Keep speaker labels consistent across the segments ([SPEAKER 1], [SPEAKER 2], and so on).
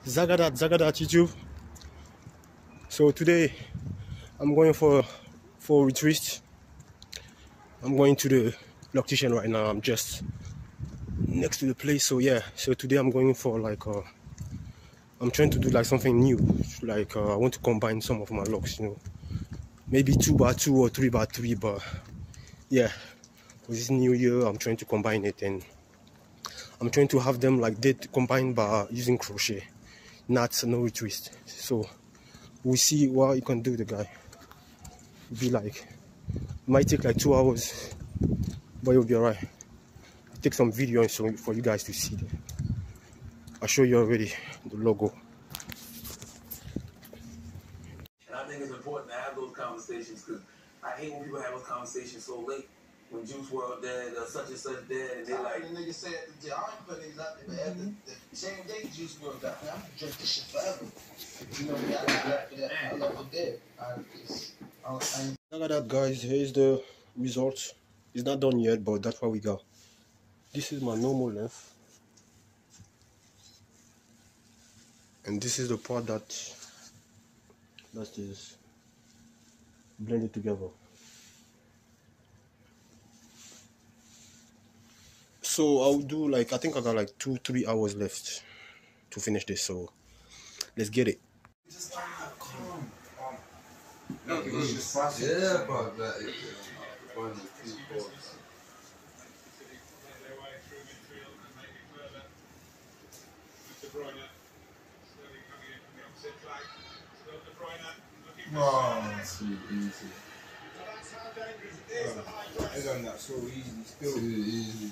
[SPEAKER 1] Zagadat YouTube. So today I'm going for a retreat. I'm going to the Locs Journey right now. I'm just next to the place. So yeah, so today I'm going for like I'm trying to do like something new. Like I want to combine some of my locks, you know, maybe 2x2 or 3x3, but yeah, for this new year I'm trying to combine it, and I'm trying to have them like combined by using crochet, not no retwist. So we'll see what you can do. The guy be like, it might take like 2 hours, but you'll be alright. I'll take some video and so for you guys to see. I'll show you already the logo.
[SPEAKER 2] And I think it's important to have those conversations, because I hate when people have those conversations so late. When Juice WRLD dead, or such and such dead, and they like.
[SPEAKER 3] The nigga said, I ain't put niggas out there, but after the same day Juice WRLD died, man, I'm gonna drink this shit forever. You know me, I love it dead.
[SPEAKER 1] Look at that, guys. Here's the results. It's not done yet, but that's what we got. This is my normal length, and this is the part that is blended together. So I'll do like, I think I got like 2-3 hours left to finish this. So let's get it.
[SPEAKER 3] Just calm. No, it's just process. Yeah, but that is one of the people. Oh, that's too easy. It's on that so easy, still too easy.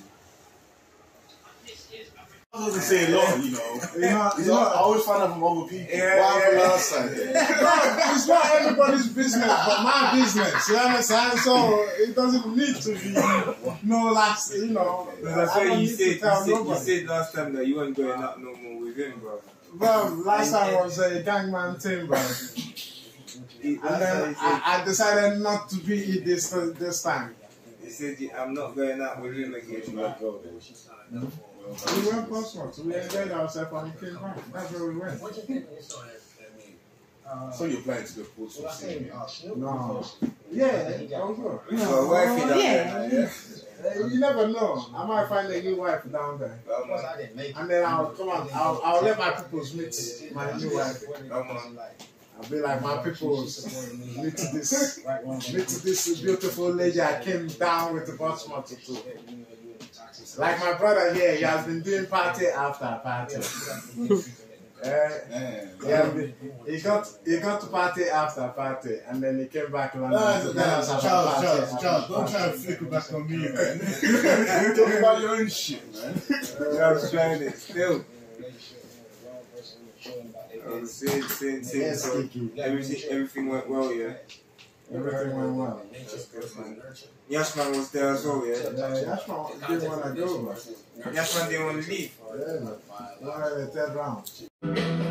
[SPEAKER 4] I wasn't saying long, you know. I always find out from other people. What happened last time?
[SPEAKER 5] It's not everybody's business, but my business. You understand? So it doesn't need to be no last, you know.
[SPEAKER 6] That's why you said last time that you weren't going out no more with him, bro.
[SPEAKER 5] Well, last time was a gangman thing, bro. And then I decided not to be it this time.
[SPEAKER 6] He said, I'm not going out with him again.
[SPEAKER 5] We went Portsmouth, we enjoyed ourselves and we came back. That's where we went.
[SPEAKER 4] So you're planning to go to Portsmouth?
[SPEAKER 5] No. Yeah, I'll go.
[SPEAKER 6] So wifey down there, yeah?
[SPEAKER 5] You never know. I might find a new wife down there. And then I'll come on, I'll let my peoples meet my new wife. I'll be like, my peoples, meet this beautiful lady I came down with the Portsmouth to. Like my brother here, he has been doing party after party. He got to party after party, and then he came back to London.
[SPEAKER 4] Charles, don't try to flick it back on me, man. Talk about your own shit, man.
[SPEAKER 6] I was trying it still. Everything went well, yeah.
[SPEAKER 5] Everything went well.
[SPEAKER 6] Yashman was there as well, yeah?
[SPEAKER 5] Yashman didn't want to go, man.
[SPEAKER 6] Yashman didn't want to leave.
[SPEAKER 5] Yeah, man. We're in the third round.